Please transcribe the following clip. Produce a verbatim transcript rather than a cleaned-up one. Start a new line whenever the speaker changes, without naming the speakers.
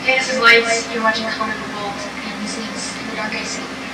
Hey, this is Lights. You're watching Comic Revolt, and this is In the Dark I See.